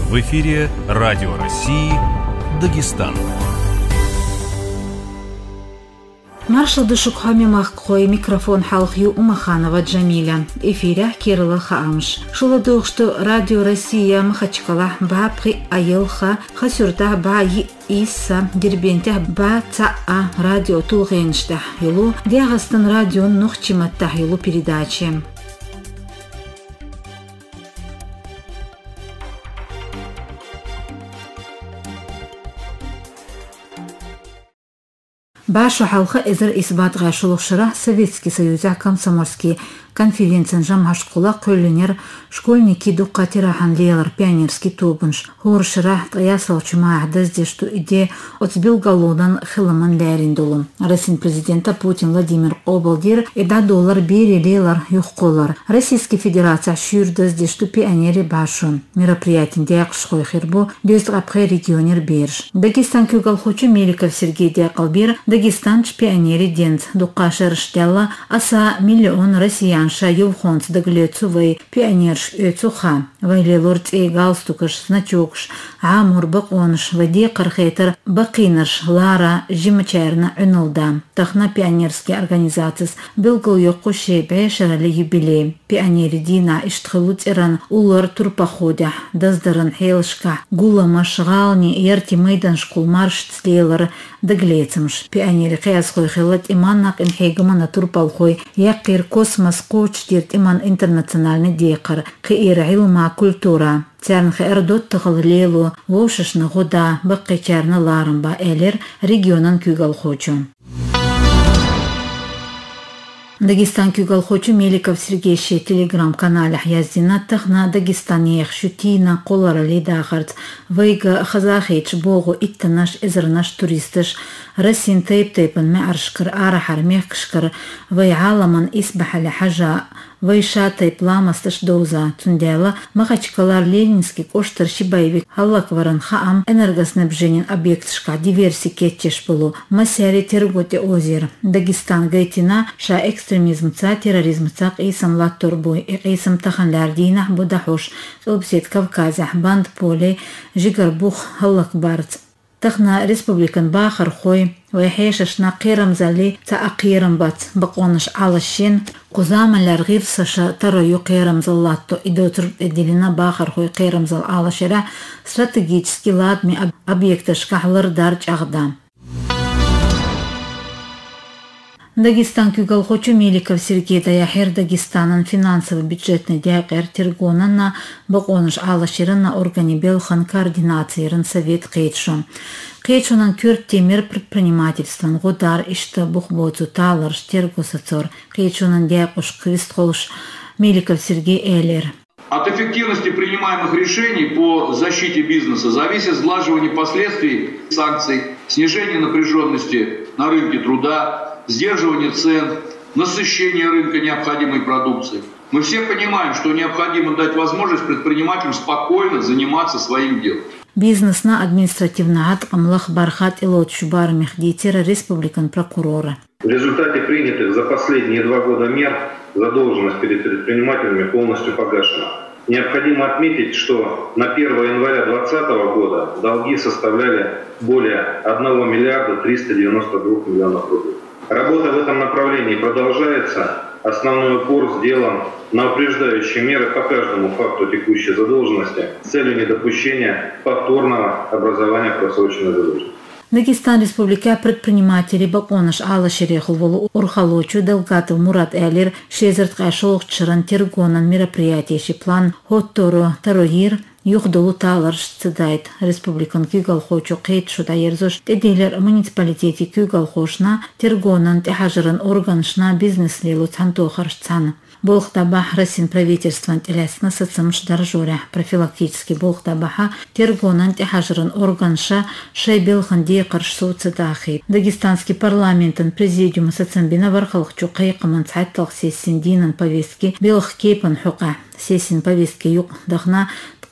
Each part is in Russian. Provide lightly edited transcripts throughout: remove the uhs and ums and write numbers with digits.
В эфире Радио России Дагестан. Маршал Душукхами Махкой, микрофон Халхью Умаханова Джамиля. Эфиря Кирилла Хаамш. Шуладух, что Радио Россия Махачкала Бабхи Айылха Хасюрта Баи Иса Дербентя Ба Цаа Радио Тулгенштах Юлу Диагастан Радио Нухчиматтах Юлу передачи. Башу халха эзер исбат гашулукшыра Советский Союз комсомольский конференциян жамашкула көлленер школьники дуккатирахан лейлар пионерский тобунш хоршыра таясал чумахдаз дешту иде отбил галодан хиламан лэриндулум. Российский президента Путин Владимир Обалдир эда доллар бери лейлар юхколар. Российская Федерация шюрдаз дешту пионери башу. Мероприятие диакшхой хирбу дёстгапхэ регионер берж. Дагестан кюгалхучу Меликов Сергей Диакалбир Дагестан пионери денц дуккашер штелла аса миллион россиян Шаюхонц доглецу вей пионерш öцуха вейли лорд и галстукаш значокш амур баконш вади кархейтер бакинаш лара жимачерна унулда тахна пионерские организации билгул йокуши бешерали юбилей пионери дина иштхалут иран улар турпаходя даздаран хейлшка гула машгални ярти мейдан школ марш цлейлар доглецмш пионери хеясхой хелат иманнак инхейгмана турпалхой якир космос коуч дирт иман интернациональный декар кир علم культура церн хердот тахлелу вошшна года бакчарна ларамба элер регионан кюгалхочу. Дагестан кюгалхочу Меликов Сергей Ши телеграм-канале яздина тахна Дагестане шутина колара лидахарт вейга хазахич богу иттанаш изрнаш туристаш رسين تيبن معرشكر آرحر ميكشكر وي عالمان إسبح لحاجة وي شاتي بلامستش دوزا تنديلا مغاچكالار لينинский коштар шибаевик халлак варан хаам энергоснабжение объектшка диверсии кетчеш булу масяри терготе озер Дагестан гайтина ша экстремизм ца терроризм ца исам латурбуй исам таханлар дина будахуш обсет Кавказа банд поле жигарбух халлак барц تخنا ريسبوبليكان باخر خوي ويحيششنا قيرم زالي تأقيرم بات بقونش على الشين قزام الارغير سشا ترى يو قيرم زلاتو إدو ترد إدلنا باخر خوي قيرم زل على شرع استراتيجيتسكي لادمي объекташ кахлар дарч агдам. Дагестан кюгалхочу Меликов Сергей Даяхер Дагестанан финансово-бюджетный диакер тергонан на баконыш алаширан на органе белхан координацияран совет Кейтшон. Кейтшонан кюрт темир предпринимательстван годар ишта бухбоцу талар штергосацор. Кейтшонан диакуш квистхолш Меликов Сергей Элер. От эффективности принимаемых решений по защите бизнеса зависит сглаживание последствий санкций, снижение напряженности на рынке труда, сдерживание цен, насыщение рынка необходимой продукции. Мы все понимаем, что необходимо дать возможность предпринимателям спокойно заниматься своим делом. Бизнес на административный акт Амлах Бархат и Лот Шубар Мехдитера республикан прокурора. В результате принятых за последние 2 года мер задолженность перед предпринимателями полностью погашена. Необходимо отметить, что на 1 января 2020 года долги составляли более 1 миллиарда 392 миллионов рублей. Работа в этом направлении продолжается. Основной упор сделан на упреждающие меры по каждому факту текущей задолженности с целью недопущения повторного образования просроченной задолженности. Дагестан Республика предприниматели Баконыш Алла Шерехулволу Урхалочу Делгатов Мурат Элир Шезерт Кашолх Чаран Тергонан мероприятие план Хотторо Тарогир Юхдолу талар цедайт республикан кюгалхочу Кейт шудаерзош тедилер муниципалитети кюгалхошна тергонан техажран органшна бизнес лилу цантохаршцана. Болхтабах Россин правительстван телесна сацамш даржуря профилактический Болхтабаха тергонан техажран органша шейбелхан диекарш соцедахи. Дагестанский парламентан президиум сацамбина вархалхчу Кейкаман цайтлах сессин динан повестки белых кейпан хука сессин повестки юг дахна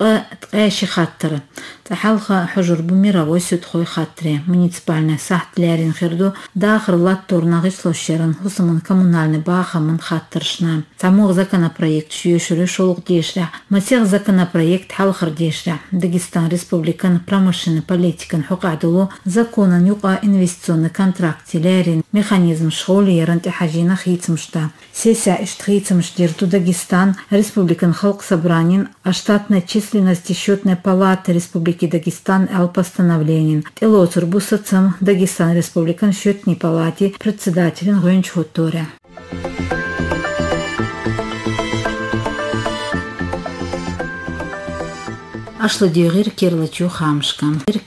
تقاشي خاطر تحلخ حجر بميرا وسيد خوي خاطري مونيципальная сахт лярин خردو داخل латтор нагыслошерын хусымын коммунальный баха من خاطرшна самог законопроект шүйешүрө шолук дешра масех законопроект халхыр дешра Дагестан Республикан промышленный политикан хукадулу законан юка инвестиционный контракт лярин механизм школы ярынты хажина хитсмшта сессия иштхитсмштирту Дагестан Республикан халк собранин о штатной численности счетной палаты Республики Дагестан ал постановленин телоцур бусацам Дагестан Республикан счетной палате председателин Гончхуторя. Ашлы дегир керлачу хамшкам.